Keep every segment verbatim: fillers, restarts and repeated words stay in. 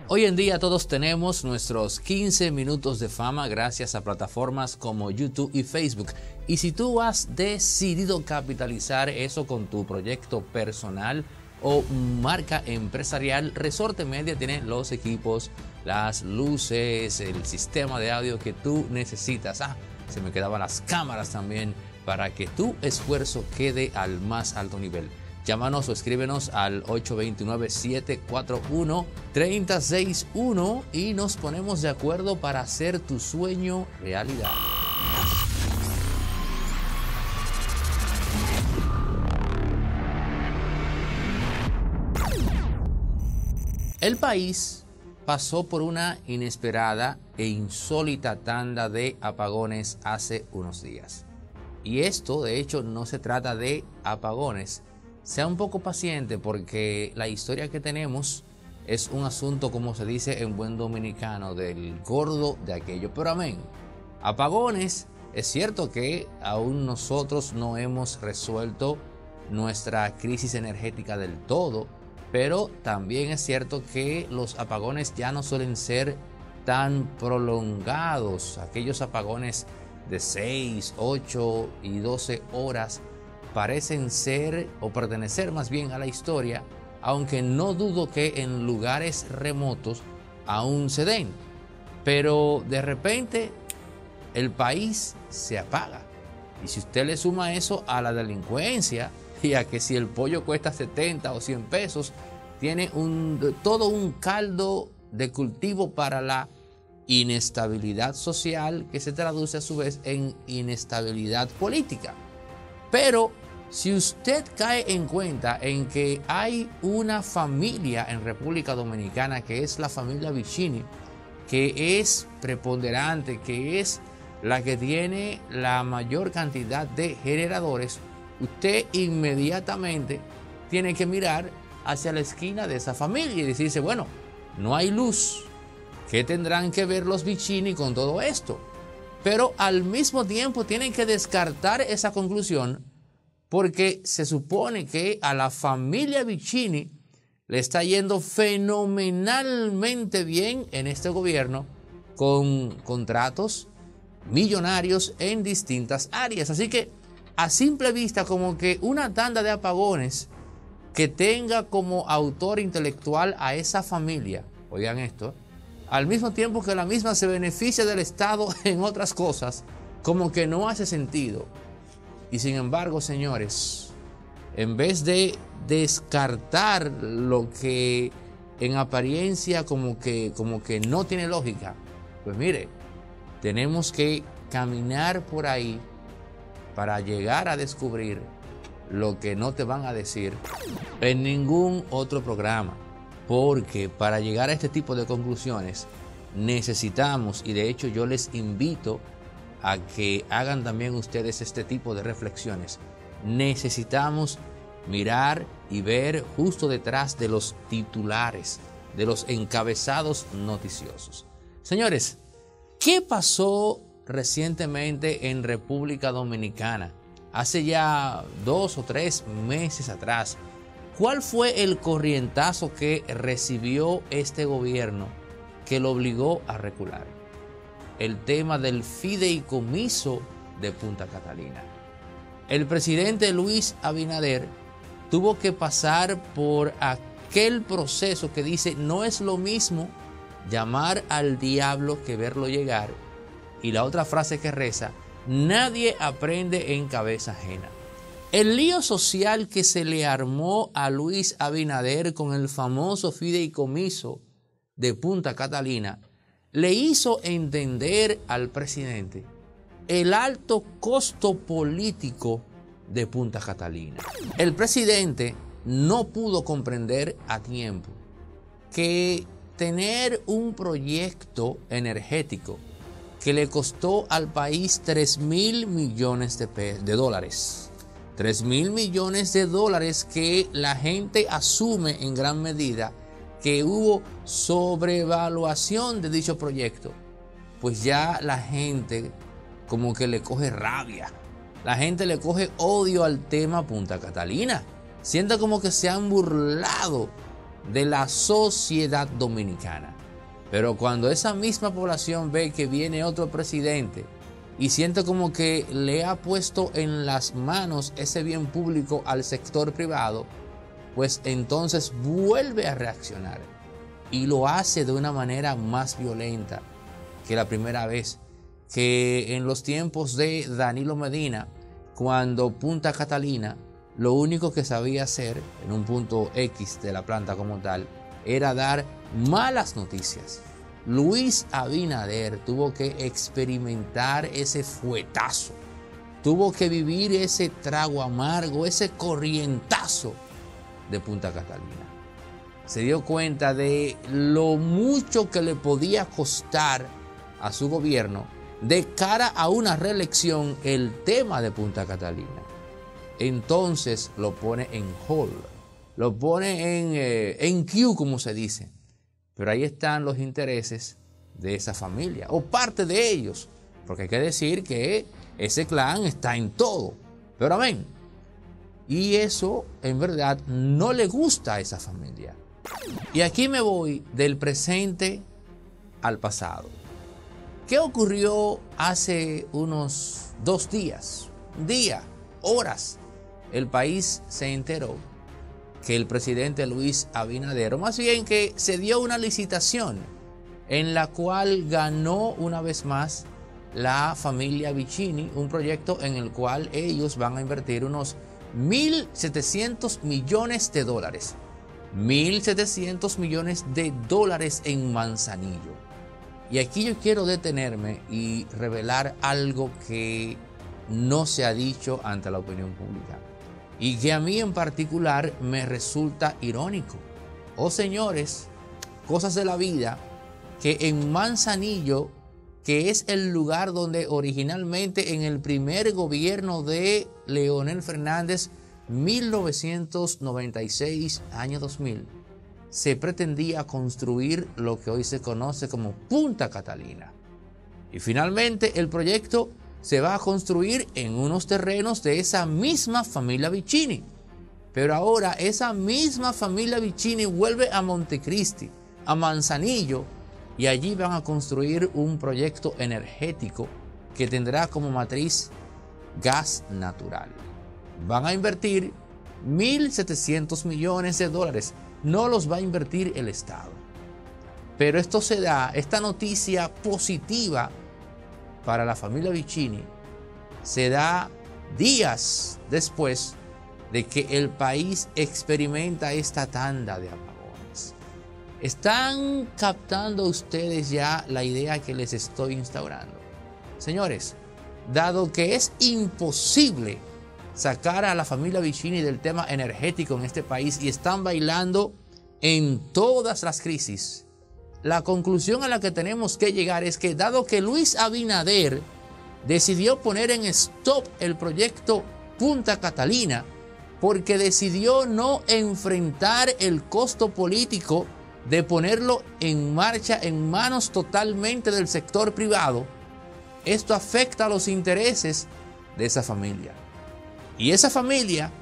Hoy en día todos tenemos nuestros quince minutos de fama gracias a plataformas como YouTube y Facebook. Y si tú has decidido capitalizar eso con tu proyecto personal o marca empresarial, Resorte Media tiene los equipos, las luces, el sistema de audio que tú necesitas. Ah, se me quedaban las cámaras también para que tu esfuerzo quede al más alto nivel. Llámanos o escríbenos al ocho dos nueve, siete cuatro uno, tres cero seis uno y nos ponemos de acuerdo para hacer tu sueño realidad. El país pasó por una inesperada e insólita tanda de apagones hace unos días. Y esto, de hecho, no se trata de apagones. Sea un poco paciente porque la historia que tenemos es un asunto, como se dice en buen dominicano, del gordo de aquello. Pero amén. Apagones, es cierto que aún nosotros no hemos resuelto nuestra crisis energética del todo, pero también es cierto que los apagones ya no suelen ser tan prolongados. Aquellos apagones de seis, ocho y doce horas parecen ser o pertenecer más bien a la historia, aunque no dudo que en lugares remotos aún se den. Pero de repente el país se apaga. Y si usted le suma eso a la delincuencia y a que si el pollo cuesta setenta o cien pesos, tiene un, todo un caldo de cultivo para la inestabilidad social que se traduce a su vez en inestabilidad política. Pero si usted cae en cuenta en que hay una familia en República Dominicana que es la familia Vicini, que es preponderante, que es la que tiene la mayor cantidad de generadores, usted inmediatamente tiene que mirar hacia la esquina de esa familia y decirse, bueno, no hay luz. ¿Qué tendrán que ver los Vicini con todo esto? Pero al mismo tiempo tienen que descartar esa conclusión porque se supone que a la familia Vicini le está yendo fenomenalmente bien en este gobierno con contratos millonarios en distintas áreas. Así que a simple vista, como que una tanda de apagones que tenga como autor intelectual a esa familia, oigan esto, al mismo tiempo que la misma se beneficia del Estado en otras cosas, como que no hace sentido. Y sin embargo, señores, en vez de descartar lo que en apariencia como que, como que no tiene lógica, pues mire, tenemos que caminar por ahí para llegar a descubrir lo que no te van a decir en ningún otro programa. Porque para llegar a este tipo de conclusiones necesitamos, y de hecho yo les invito a que hagan también ustedes este tipo de reflexiones, necesitamos mirar y ver justo detrás de los titulares, de los encabezados noticiosos. Señores, ¿qué pasó recientemente en República Dominicana? Hace ya dos o tres meses atrás, ¿cuál fue el corrientazo que recibió este gobierno que lo obligó a recular? El tema del fideicomiso de Punta Catalina. El presidente Luis Abinader tuvo que pasar por aquel proceso que dice no es lo mismo llamar al diablo que verlo llegar, y la otra frase que reza, nadie aprende en cabeza ajena. El lío social que se le armó a Luis Abinader con el famoso fideicomiso de Punta Catalina le hizo entender al presidente el alto costo político de Punta Catalina. El presidente no pudo comprender a tiempo que tener un proyecto energético que le costó al país tres mil millones de, de dólares. tres mil millones de dólares que la gente asume en gran medida que hubo sobrevaluación de dicho proyecto. Pues ya la gente como que le coge rabia. La gente le coge odio al tema Punta Catalina. Sienta como que se han burlado de la sociedad dominicana. Pero cuando esa misma población ve que viene otro presidente y siente como que le ha puesto en las manos ese bien público al sector privado, pues entonces vuelve a reaccionar y lo hace de una manera más violenta que la primera vez, que en los tiempos de Danilo Medina, cuando Punta Catalina lo único que sabía hacer en un punto X de la planta como tal era dar malas noticias. Luis Abinader tuvo que experimentar ese fuetazo, tuvo que vivir ese trago amargo, ese corrientazo de Punta Catalina. Se dio cuenta de lo mucho que le podía costar a su gobierno de cara a una reelección el tema de Punta Catalina. Entonces lo pone en hold, lo pone en, eh, en queue, como se dice. Pero ahí están los intereses de esa familia, o parte de ellos, porque hay que decir que ese clan está en todo. Pero amén. Y eso en verdad no le gusta a esa familia. Y aquí me voy del presente al pasado. ¿Qué ocurrió hace unos dos días? Día, horas. El país se enteró que el presidente Luis Abinader, o más bien que se dio una licitación en la cual ganó una vez más la familia Vicini, un proyecto en el cual ellos van a invertir unos mil setecientos millones de dólares. mil setecientos millones de dólares en Manzanillo. Y aquí yo quiero detenerme y revelar algo que no se ha dicho ante la opinión pública y que a mí en particular me resulta irónico. Oh señores, cosas de la vida, que en Manzanillo, que es el lugar donde originalmente en el primer gobierno de Leonel Fernández, mil novecientos noventa y seis, año dos mil, se pretendía construir lo que hoy se conoce como Punta Catalina. Y finalmente el proyecto se va a construir en unos terrenos de esa misma familia Vicini. Pero ahora esa misma familia Vicini vuelve a Montecristi, a Manzanillo, y allí van a construir un proyecto energético que tendrá como matriz gas natural. Van a invertir mil setecientos millones de dólares. No los va a invertir el Estado. Pero esto se da, esta noticia positiva para la familia Vicini, se da días después de que el país experimenta esta tanda de apagones. ¿Están captando ustedes ya la idea que les estoy instaurando? Señores, dado que es imposible sacar a la familia Vicini del tema energético en este país y están bailando en todas las crisis, la conclusión a la que tenemos que llegar es que dado que Luis Abinader decidió poner en stop el proyecto Punta Catalina porque decidió no enfrentar el costo político de ponerlo en marcha en manos totalmente del sector privado, esto afecta a los intereses de esa familia. Y esa familia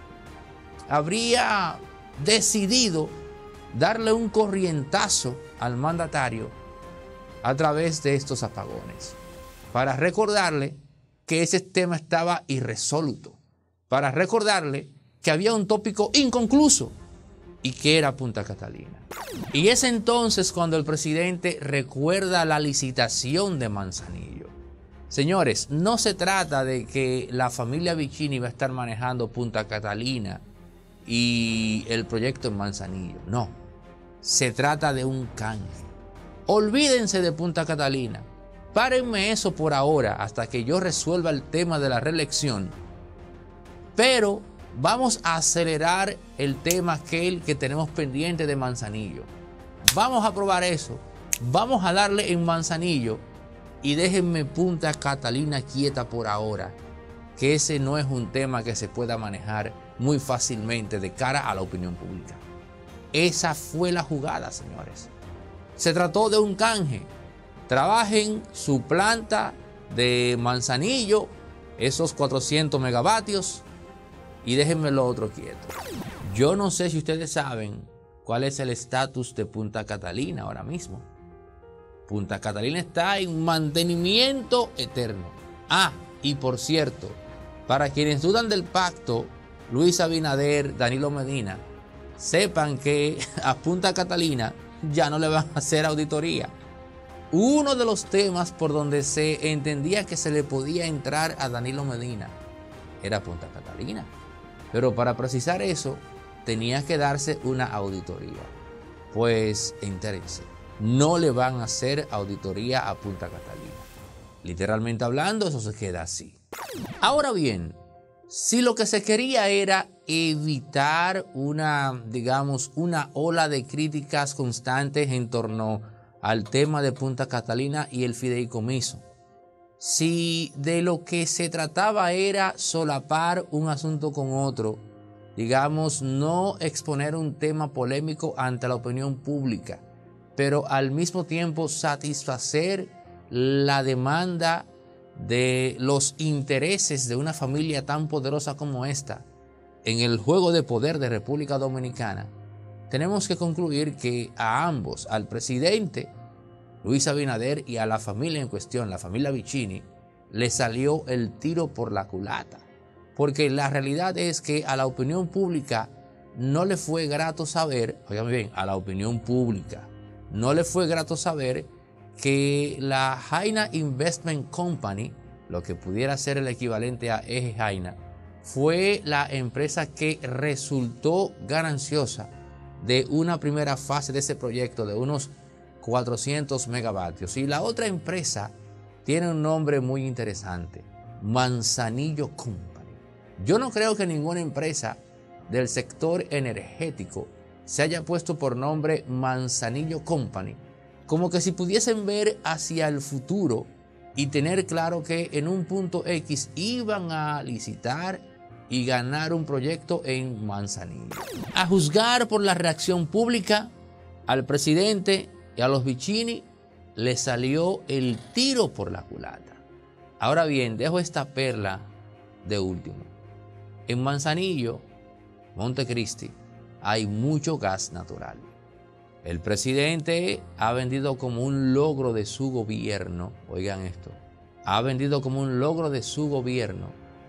habría decidido darle un corrientazo al mandatario a través de estos apagones, para recordarle que ese tema estaba irresoluto, para recordarle que había un tópico inconcluso y que era Punta Catalina. Y es entonces cuando el presidente recuerda la licitación de Manzanillo. Señores, no se trata de que la familia Vicini va a estar manejando Punta Catalina y el proyecto en Manzanillo, no. Se trata de un canje. Olvídense de Punta Catalina. Párenme eso por ahora hasta que yo resuelva el tema de la reelección. Pero vamos a acelerar el tema aquel que tenemos pendiente de Manzanillo. Vamos a probar eso. Vamos a darle en Manzanillo y déjenme Punta Catalina quieta por ahora, que ese no es un tema que se pueda manejar muy fácilmente de cara a la opinión pública. Esa fue la jugada, señores. Se trató de un canje. Trabajen su planta de Manzanillo, esos cuatrocientos megavatios, y déjenme lo otro quieto. Yo no sé si ustedes saben cuál es el estatus de Punta Catalina ahora mismo. Punta Catalina está en mantenimiento eterno. Ah, y por cierto, para quienes dudan del pacto, Luis Abinader, Danilo Medina, sepan que a Punta Catalina ya no le van a hacer auditoría. Uno de los temas por donde se entendía que se le podía entrar a Danilo Medina era Punta Catalina. Pero para precisar eso, tenía que darse una auditoría. Pues entérense, no le van a hacer auditoría a Punta Catalina. Literalmente hablando, eso se queda así. Ahora bien, si lo que se quería era evitar una, digamos, una ola de críticas constantes en torno al tema de Punta Catalina y el fideicomiso, si de lo que se trataba era solapar un asunto con otro, digamos, no exponer un tema polémico ante la opinión pública, pero al mismo tiempo satisfacer la demanda de los intereses de una familia tan poderosa como esta en el juego de poder de República Dominicana, tenemos que concluir que a ambos, al presidente Luis Abinader y a la familia en cuestión, la familia Vicini, le salió el tiro por la culata. Porque la realidad es que a la opinión pública no le fue grato saber, oigan bien, a la opinión pública no le fue grato saber que la Jaina Investment Company, lo que pudiera ser el equivalente a Eje Jaina, fue la empresa que resultó gananciosa de una primera fase de ese proyecto de unos cuatrocientos megavatios. Y la otra empresa tiene un nombre muy interesante, Manzanillo Company. Yo no creo que ninguna empresa del sector energético se haya puesto por nombre Manzanillo Company, como que si pudiesen ver hacia el futuro y tener claro que en un punto X iban a licitar y ganar un proyecto en Manzanillo. A juzgar por la reacción pública, al presidente y a los Vicini le salió el tiro por la culata. Ahora bien, dejo esta perla de último. En Manzanillo, Montecristi, hay mucho gas natural. El presidente ha vendido como un logro de su gobierno, oigan esto, ha vendido como un logro de su gobierno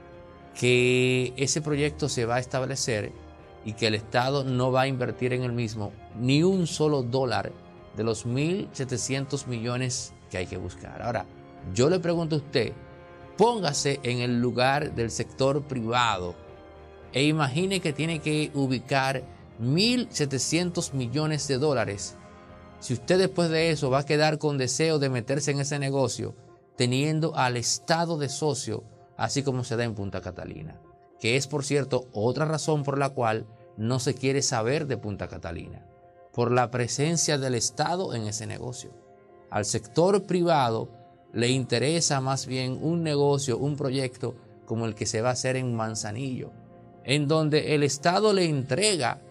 que ese proyecto se va a establecer y que el Estado no va a invertir en el mismo ni un solo dólar de los mil setecientos millones que hay que buscar. Ahora, yo le pregunto a usted, póngase en el lugar del sector privado e imagine que tiene que ubicar mil setecientos millones de dólares. Si usted después de eso va a quedar con deseo de meterse en ese negocio, teniendo al Estado de socio, así como se da en Punta Catalina, que es, por cierto, otra razón por la cual no se quiere saber de Punta Catalina, por la presencia del Estado en ese negocio. Al sector privado le interesa más bien un negocio, un proyecto como el que se va a hacer en Manzanillo, en donde el Estado le entrega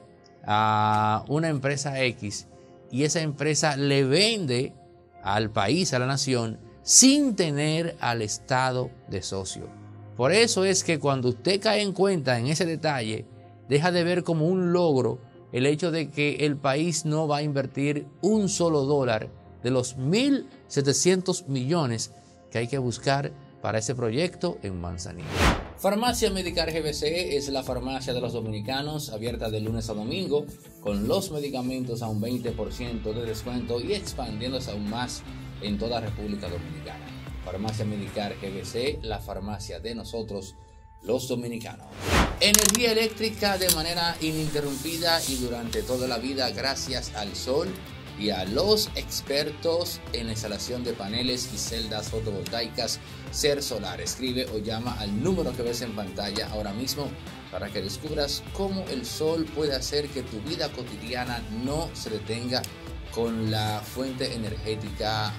a una empresa X y esa empresa le vende al país, a la nación, sin tener al Estado de socio. Por eso es que cuando usted cae en cuenta en ese detalle, deja de ver como un logro el hecho de que el país no va a invertir un solo dólar de los mil setecientos millones que hay que buscar para ese proyecto en Manzanillo. Farmacia Medicar G B C es la farmacia de los dominicanos, abierta de lunes a domingo, con los medicamentos a un veinte por ciento de descuento y expandiéndose aún más en toda República Dominicana. Farmacia Medicar G B C, la farmacia de nosotros, los dominicanos. Energía eléctrica de manera ininterrumpida y durante toda la vida gracias al sol y a los expertos en la instalación de paneles y celdas fotovoltaicas Ser Solar. Escribe o llama al número que ves en pantalla ahora mismo para que descubras cómo el sol puede hacer que tu vida cotidiana no se detenga con la fuente energética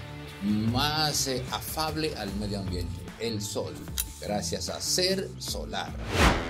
más eh, afable al medio ambiente, el sol, gracias a Ser Solar.